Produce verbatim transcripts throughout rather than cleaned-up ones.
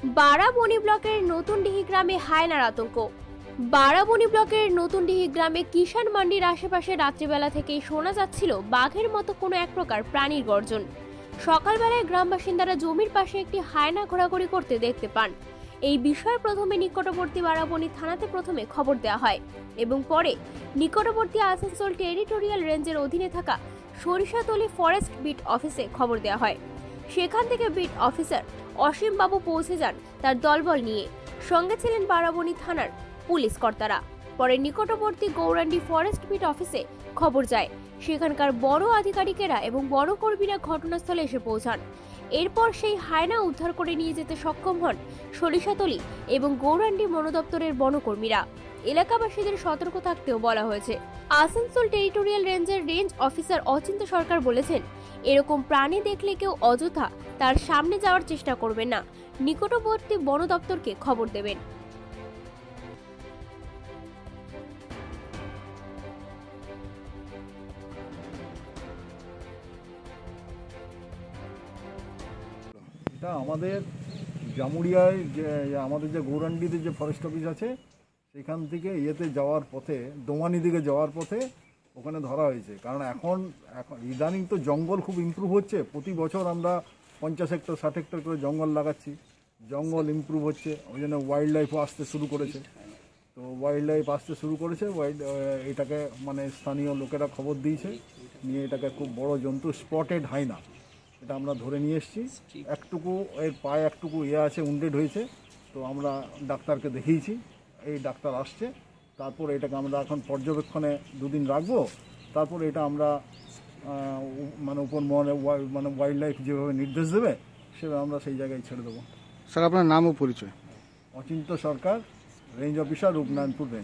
বারাবণী ব্লকের নতুনডিহি গ্রামে হায়নার আতঙ্ক। বারাবণী ব্লকের নতুনডিহি গ্রামে কিষাণ মান্ডির আশেপাশে রাত্রিবেলা থেকেই শোনা যাচ্ছিল বাঘের মতো কোনো এক প্রকার প্রাণীর গর্জন। সকালবেলায় গ্রাম বাসিন্দারা জমির পাশে একটি হায়না ঘোরাঘুরি করতে দেখতে পান। এই বিষয়ে প্রথমে নিকটবর্তী বারাবণী থানাতে প্রথমে খবর দেওয়া হয় এবং পরে নিকটবর্তী আসানসোল টেরিটোরিয়াল রেঞ্জের অধীনে থাকা সরিষাতলী ফরেস্ট বিট অফিসে খবর দেওয়া হয়। সেখান থেকে বিট অফিসার অসীম বাবু পৌঁছে যান তার দলবল নিয়ে। সঙ্গে ছিলেন বারাবণী থানার পুলিশ কর্তারা। পরে নিকটবর্তী গৌরান্ডি ফরেস্ট বিট অফিসে খবর যায়। সেখানকার বড় আধিকারিকেরা এবং বড় কর্মীরা ঘটনাস্থলে এসে পৌঁছান। এরপর সেই হায়না উদ্ধার করে নিয়ে যেতে সক্ষম হন সরিষাতলী এবং গৌরান্ডি বন দপ্তরের বনকর্মীরা। এলাকাবাসীদের সতর্ক থাকতেও বলা হয়েছে। আসানসোল টেরিটোরিয়াল রেঞ্জের রেঞ্জ অফিসার অচিন্ত সরকার বলেছেন, এরকম প্রাণী দেখলে কেউ অযথা তার সামনে যাওয়ার চেষ্টা করবেন না, নিকটবর্তী বন দপ্তরকে খবর দেবেন। এটা আমাদের জামুরিয়ায় যে আমাদের যে গৌরান্ডিতে যে ফরেস্ট অফিস আছে সেখান থেকে ইয়েতে যাওয়ার পথে দোমানি দিকে যাওয়ার পথে ওখানে ধরা হয়েছে। কারণ এখন এখন ইদানিং তো জঙ্গল খুব ইমপ্রুভ হচ্ছে। প্রতি বছর আমরা পঞ্চাশ হেক্টর ষাট হেক্টর করে জঙ্গল লাগাচ্ছি, জঙ্গল ইমপ্রুভ হচ্ছে, ওই জন্য ওয়াইল্ড লাইফও আসতে শুরু করেছে। তো ওয়াইল্ড লাইফ আসতে শুরু করেছে ওয়াইল্ড এটাকে মানে স্থানীয় লোকেরা খবর দিয়েছে, নিয়ে এটাকে খুব বড় জন্তু স্পটেড হায়না এটা আমরা ধরে নিয়ে এসেছি। একটুকু এর পায়ে একটুকু ইয়ে আছে, উন্ডেড হয়েছে। তো আমরা ডাক্তারকে দেখিয়েছি, এই ডাক্তার আসছে। তারপর এটাকে আমরা এখন পর্যবেক্ষণে দুদিন রাখবো। তারপর এটা আমরা মানে উপর মহলে মানে ওয়াইল্ড লাইফ যেভাবে নির্দেশ দেবে সেভাবে আমরা সেই জায়গায় ছেড়ে দেবো। স্যার, আপনার নাম ও পরিচয়? Achinta Sarkar, range officer, Rupnarayanpur range.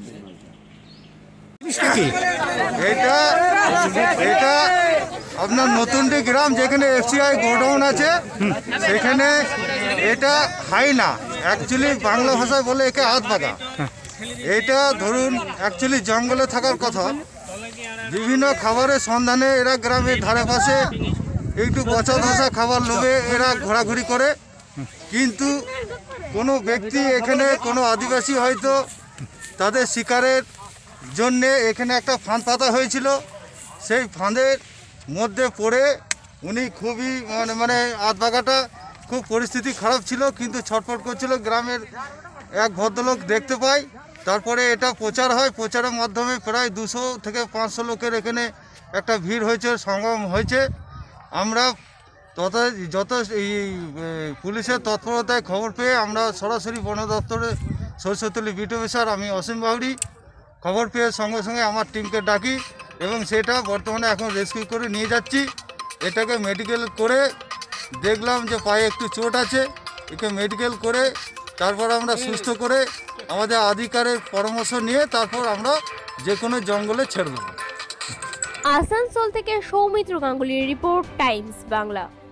এটা এটা আপনার নতুনডিহি গ্রাম যেখানে এফসিআই গোডাউন আছে সেখানে এটা হায়না, অ্যাকচুয়ালি বাংলা ভাষায় বলে একে হাতবাগা। এটা ধরুন অ্যাকচুয়ালি জঙ্গলে থাকার কথা, বিভিন্ন খাবারের সন্ধানে এরা গ্রামের ধারে পাশে একটু পচা ধসা খাবার লোভে এরা ঘোরাঘুরি করে। কিন্তু কোনো ব্যক্তি এখানে কোনো আদিবাসী হয়তো তাদের শিকারের জন্যে এখানে একটা ফাঁদ পাতা হয়েছিল, সেই ফাঁদের মধ্যে পড়ে উনি খুবই মানে মানে আধবাগাটা খুব পরিস্থিতি খারাপ ছিল, কিন্তু ছটফট করছিল। গ্রামের এক ভদ্রলোক দেখতে পায়, তারপরে এটা প্রচার হয়। প্রচারের মাধ্যমে প্রায় দুশো থেকে পাঁচশো লোকের এখানে একটা ভিড় হয়েছে, সমাগম হয়েছে। আমরা তত যত এই পুলিশের তৎপরতায় খবর পেয়ে আমরা সরাসরি বন দপ্তরে সরিষাতলী বিট অফিসার আমি অসীম বাউরি খবর পেয়ে সঙ্গে সঙ্গে আমার টিমকে ডাকি এবং সেটা বর্তমানে এখন রেস্কিউ করে নিয়ে যাচ্ছি। এটাকে মেডিকেল করে দেখলাম যে পায়ে একটু চোট আছে, একে মেডিকেল করে তারপর আমরা সুস্থ করে আমাদের আধিকারিকের পরামর্শ নিয়ে তারপর আমরা যে কোনো জঙ্গলে ছেড়ে দেবো। আসানসোল থেকে সৌমিত্র গাঙ্গুলির রিপোর্ট, টাইমস বাংলা।